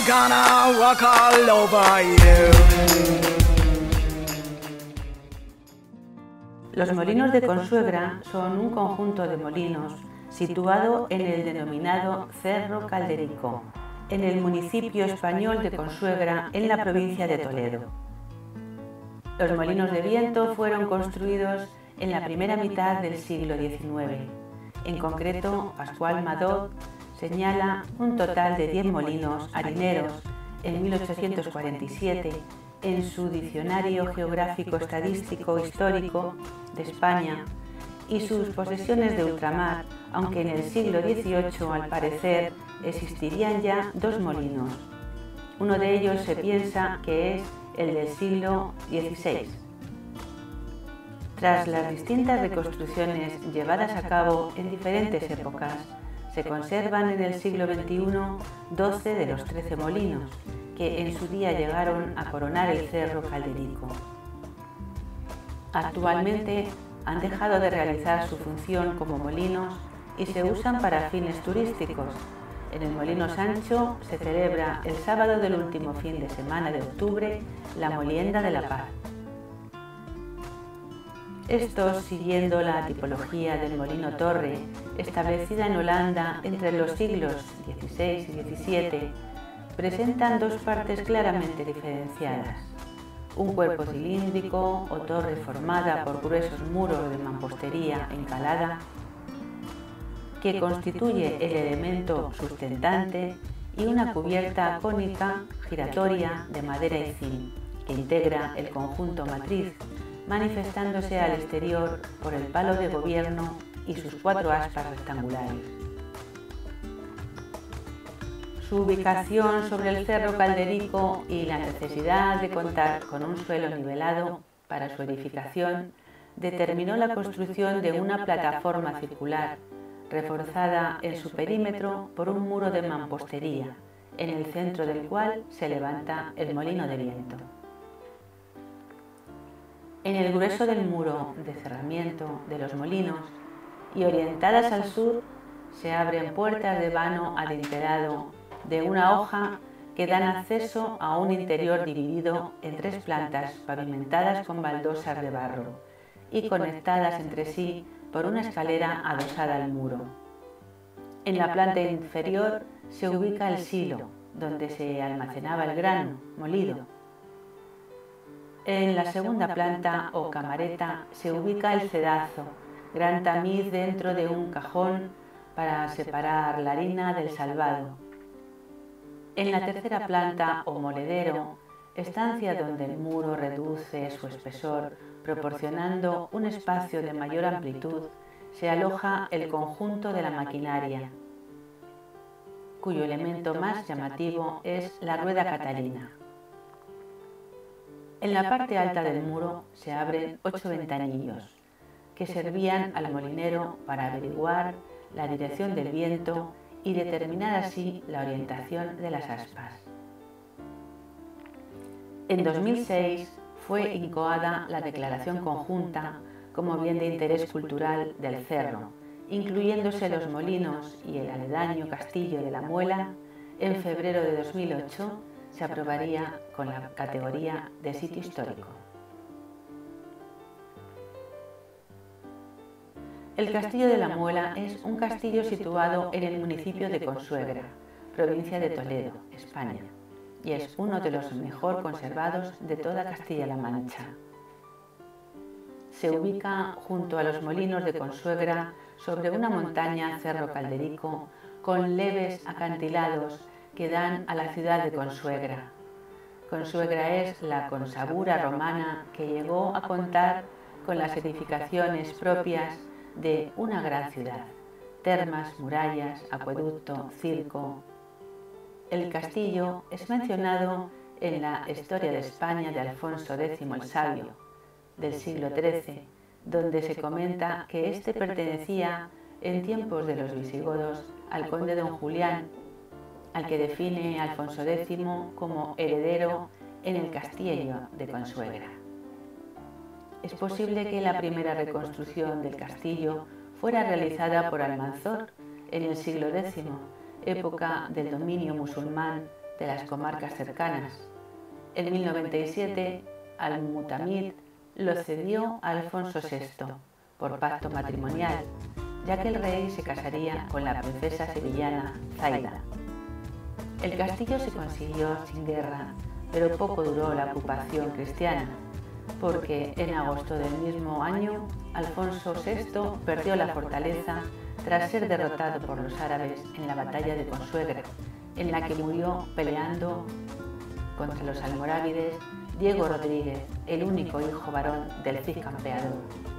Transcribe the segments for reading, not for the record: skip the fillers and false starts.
gonna walk all over you. Los molinos de Consuegra son un conjunto de molinos situado en el denominado Cerro Calderico, en el municipio español de Consuegra, en la provincia de Toledo. Los molinos de viento fueron construidos en la primera mitad del siglo XIX. En concreto, Pascual Madot señala un total de 10 molinos harineros en 1847 en su Diccionario Geográfico Estadístico Histórico de España y sus posesiones de ultramar, aunque en el siglo XVIII, al parecer, existirían ya 2 molinos. Uno de ellos se piensa que es el del siglo XVI. Tras las distintas reconstrucciones llevadas a cabo en diferentes épocas, se conservan en el siglo XXI 12 de los 13 molinos, que en su día llegaron a coronar el Cerro Calderico. Actualmente han dejado de realizar su función como molinos y se usan para fines turísticos. En el Molino Sancho se celebra el sábado del último fin de semana de octubre la Molienda de la Paz. Estos, siguiendo la tipología del molino torre, establecida en Holanda entre los siglos XVI y XVII, presentan 2 partes claramente diferenciadas: un cuerpo cilíndrico o torre formada por gruesos muros de mampostería encalada, que constituye el elemento sustentante, y una cubierta cónica giratoria de madera y zinc, que integra el conjunto matriz, manifestándose al exterior por el palo de gobierno y sus 4 aspas rectangulares. Su ubicación sobre el Cerro Calderico y la necesidad de contar con un suelo nivelado para su edificación determinó la construcción de una plataforma circular, reforzada en su perímetro por un muro de mampostería, en el centro del cual se levanta el molino de viento. En el grueso del muro de cerramiento de los molinos y orientadas al sur se abren puertas de vano adintelado de una hoja que dan acceso a un interior dividido en 3 plantas pavimentadas con baldosas de barro y conectadas entre sí por una escalera adosada al muro. En la planta inferior se ubica el silo, donde se almacenaba el grano molido. En la segunda planta o camareta se ubica el cedazo, gran tamiz dentro de un cajón para separar la harina del salvado. En la tercera planta o moledero, estancia donde el muro reduce su espesor proporcionando un espacio de mayor amplitud, se aloja el conjunto de la maquinaria, cuyo elemento más llamativo es la rueda catalina. En la parte alta del muro se abren 8 ventanillos, que servían al molinero para averiguar la dirección del viento y determinar así la orientación de las aspas. En 2006 fue incoada la declaración conjunta como bien de interés cultural del cerro, incluyéndose los molinos y el aledaño castillo de la Muela. En febrero de 2008 se aprobaría con la categoría de sitio histórico. El Castillo de la Muela es un castillo situado en el municipio de Consuegra, provincia de Toledo, España, y es uno de los mejor conservados de toda Castilla-La Mancha. Se ubica junto a los molinos de Consuegra sobre una montaña, Cerro Calderico, con leves acantilados que dan a la ciudad de Consuegra. Consuegra es la consabura romana que llegó a contar con las edificaciones propias de una gran ciudad: termas, murallas, acueducto, circo. El castillo es mencionado en la Historia de España de Alfonso X el Sabio, del siglo XIII, donde se comenta que éste pertenecía en tiempos de los visigodos al conde don Julián, al que define Alfonso X como heredero en el castillo de Consuegra. Es posible que la primera reconstrucción del castillo fuera realizada por Almanzor en el siglo X, época del dominio musulmán de las comarcas cercanas. En 1097, Al-Mutamid lo cedió a Alfonso VI por pacto matrimonial, ya que el rey se casaría con la princesa sevillana Zaida. El castillo se consiguió sin guerra, pero poco duró la ocupación cristiana, porque en agosto del mismo año Alfonso VI perdió la fortaleza tras ser derrotado por los árabes en la batalla de Consuegra, en la que murió peleando contra los almorávides Diego Rodríguez, el único hijo varón del Cid Campeador.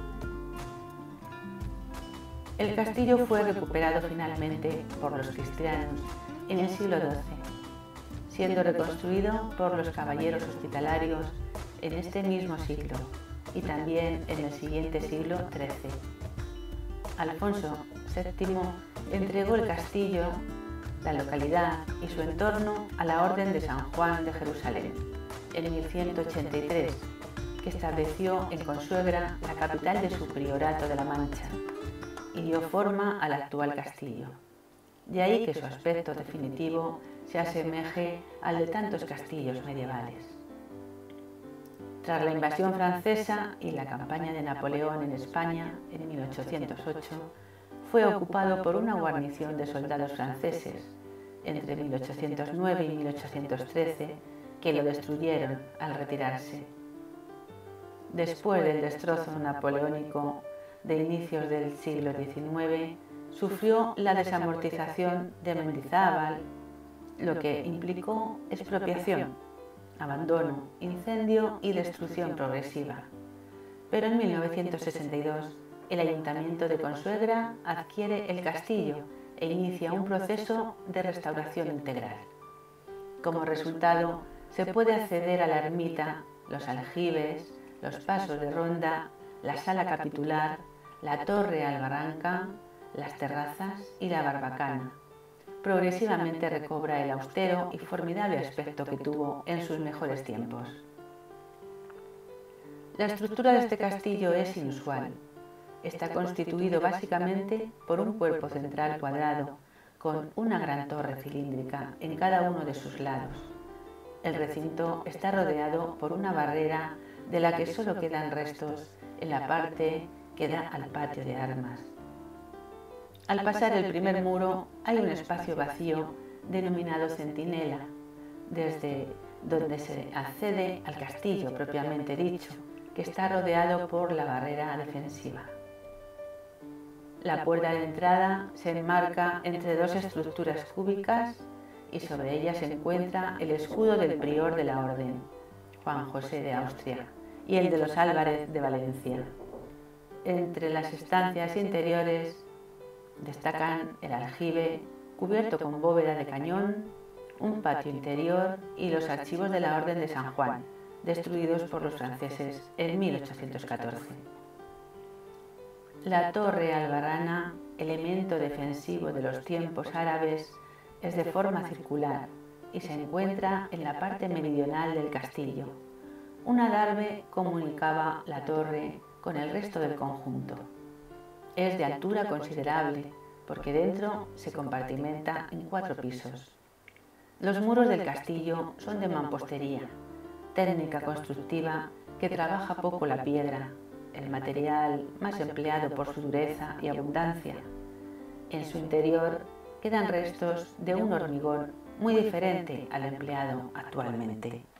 El castillo fue recuperado finalmente por los cristianos en el siglo XII, siendo reconstruido por los caballeros hospitalarios en este mismo siglo y también en el siguiente siglo XIII. Alfonso VII entregó el castillo, la localidad y su entorno a la Orden de San Juan de Jerusalén en 1183, que estableció en Consuegra la capital de su priorato de la Mancha y dio forma al actual castillo. De ahí que su aspecto definitivo se asemeje al de tantos castillos medievales. Tras la invasión francesa y la campaña de Napoleón en España en 1808, fue ocupado por una guarnición de soldados franceses entre 1809 y 1813, que lo destruyeron al retirarse. Después del destrozo napoleónico de inicios del siglo XIX, sufrió la desamortización de Mendizábal, lo que implicó expropiación, abandono, incendio y destrucción progresiva. Pero en 1962, el Ayuntamiento de Consuegra adquiere el castillo e inicia un proceso de restauración integral. Como resultado, se puede acceder a la ermita, los aljibes, los pasos de ronda, la sala capitular, la torre albarranca, las terrazas y la barbacana. Progresivamente recobra el austero y formidable aspecto que tuvo en sus mejores tiempos. La estructura de este castillo es inusual. Está constituido básicamente por un cuerpo central cuadrado, con una gran torre cilíndrica en cada uno de sus lados. El recinto está rodeado por una barrera de la que solo quedan restos en la parte que da al patio de armas. Al pasar el primer muro hay un espacio vacío denominado centinela, desde donde se accede al castillo propiamente dicho, que está rodeado por la barrera defensiva. La puerta de entrada se enmarca entre dos estructuras cúbicas y sobre ella se encuentra el escudo del prior de la orden, Juan José de Austria, y el de los Álvarez de Valencia. Entre las estancias interiores destacan el aljibe cubierto con bóveda de cañón, un patio interior y los archivos de la Orden de San Juan, destruidos por los franceses en 1814. La torre albarrana, elemento defensivo de los tiempos árabes, es de forma circular y se encuentra en la parte meridional del castillo. Un adarve comunicaba la torre con el resto del conjunto. Es de altura considerable porque dentro se compartimenta en 4 pisos. Los muros del castillo son de mampostería, técnica constructiva que trabaja poco la piedra, el material más empleado por su dureza y abundancia. En su interior quedan restos de un hormigón muy diferente al empleado actualmente.